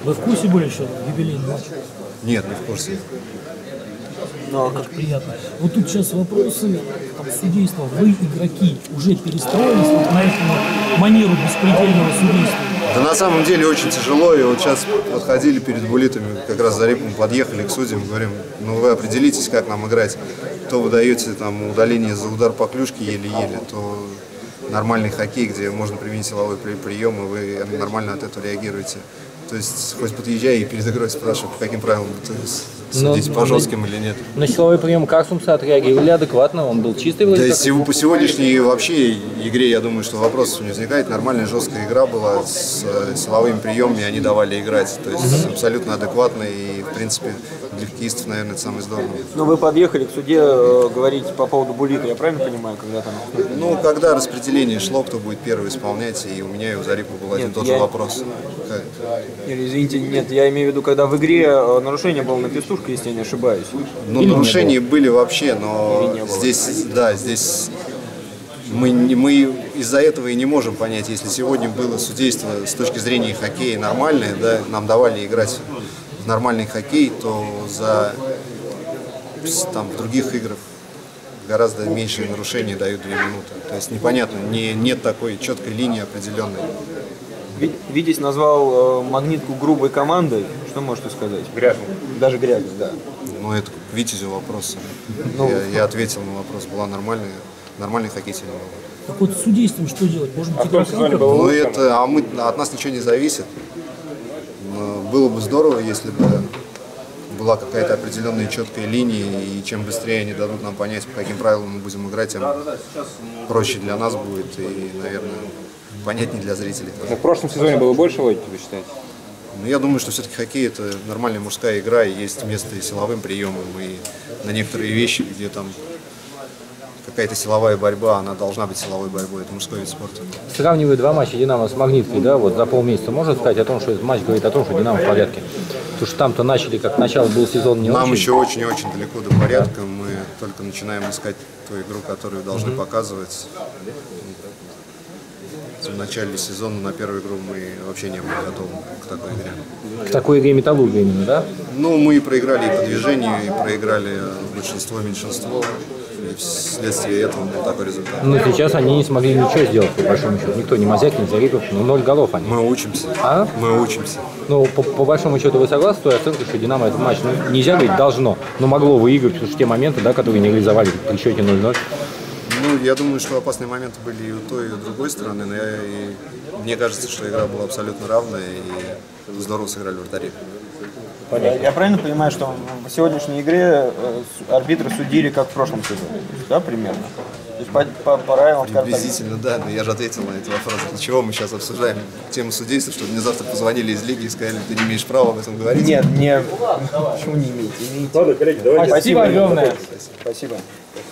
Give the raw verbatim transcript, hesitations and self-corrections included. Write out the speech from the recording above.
Вы в курсе были еще юбилейный матч? Нет, не в курсе. Ну, как приятно. Вот тут сейчас вопросы там, судейства. Вы, игроки, уже перестроились вот на эту манеру беспредельного судейства? Да на самом деле очень тяжело. И вот сейчас подходили перед буллитами, как раз за Зарипом подъехали к судьям, говорим, ну вы определитесь, как нам играть. То вы даете там удаление за удар по клюшке еле-еле, то нормальный хоккей, где можно применить силовой прием, и вы нормально от этого реагируете. То есть хоть подъезжай и перед игрой спрашивай, по каким правилам судить, по жестким или нет. На силовой прием Карсумса отреагировали адекватно, он был чистый вроде. Да, как... по сегодняшней вообще игре, я думаю, что вопросов не возникает. Нормальная жесткая игра была с силовыми приемами, они давали играть. То есть mm-hmm. абсолютно адекватно и, в принципе, для хоккеистов, наверное, это самое здорово. Но вы подъехали к суде э, говорить по поводу буллита, я правильно понимаю, когда там? Ну, когда распределение шло, кто будет первый исполнять, и у меня и у Зарипа был один нет, тот я... же вопрос. Как... Нет, извините, нет, я имею в виду, когда в игре нарушение было на пестушке, если я не ошибаюсь. Ну, или нарушения были вообще, но здесь, да, здесь мы, мы из-за этого и не можем понять, если сегодня было судейство с точки зрения хоккея нормальное, да, нам давали играть в нормальный хоккей, то за там, в других играх гораздо меньшие нарушения дают две минуты. То есть непонятно, не, нет такой четкой линии определенной. Витязь назвал э, Магнитку грубой командой. Что можете сказать? Грязной. Даже грязной, да. Ну, это к Витязю вопрос. Ну, я, я ответил на вопрос. Была нормальная, нормальный хоккей сегодня. Так вот, с судейством что делать? Можно а в сезоне было ну, это, а мы, от нас ничего не зависит. Но было бы здорово, если бы была какая-то определенная четкая линия, и чем быстрее они дадут нам понять, по каким правилам мы будем играть, тем проще для нас будет и, наверное, понятнее для зрителей. Но в прошлом сезоне было больше логики, вы считаете? Ну, я думаю, что все-таки хоккей – это нормальная мужская игра, и есть место и силовым приемам, и на некоторые вещи, где там какая-то силовая борьба, она должна быть силовой борьбой, это мужской вид спорта. Сравнивая два матча «Динамо» с «Магниткой», да, вот за полмесяца, можно сказать о том, что этот матч говорит о том, что «Динамо» в порядке? Потому что там-то начали, как начало был сезон не Нам очень. еще очень-очень далеко до порядка, да. Мы только начинаем искать ту игру, которую должны mm-hmm. показывать. В начале сезона на первую игру мы вообще не были готовы к такой игре. К такой игре «Металлурга» именно, да? Ну, мы проиграли и по движению, и проиграли большинство, меньшинство. И вследствие этого был такой результат. Но сейчас они не смогли ничего сделать, по большому счету. Никто, ни Мазяк, ни Зарипов, но ноль голов они. Мы учимся. А? Мы учимся. Ну, по, по большому счету, вы согласны с той оценкой, что «Динамо» этот матч, ну, нельзя говорить, должно, но могло выиграть, потому что те моменты, да, которые не реализовали при счете ноль ноль. Ну, я думаю, что опасные моменты были и у той, и у другой стороны, но я, и, мне кажется, что игра была абсолютно равная, и здорово сыграли вратари. Понятно. Я правильно понимаю, что в сегодняшней игре арбитры судили как в прошлом сезоне, да, примерно? То есть по, по, по правилам, приблизительно, да, но я же ответил на этот вопрос. Для чего мы сейчас обсуждаем тему судейства, чтобы мне завтра позвонили из лиги и сказали, ты не имеешь права об этом говорить? Нет, не. Почему не имеете? имеете. Ладно, коллеги, давайте. Спасибо огромное. Спасибо.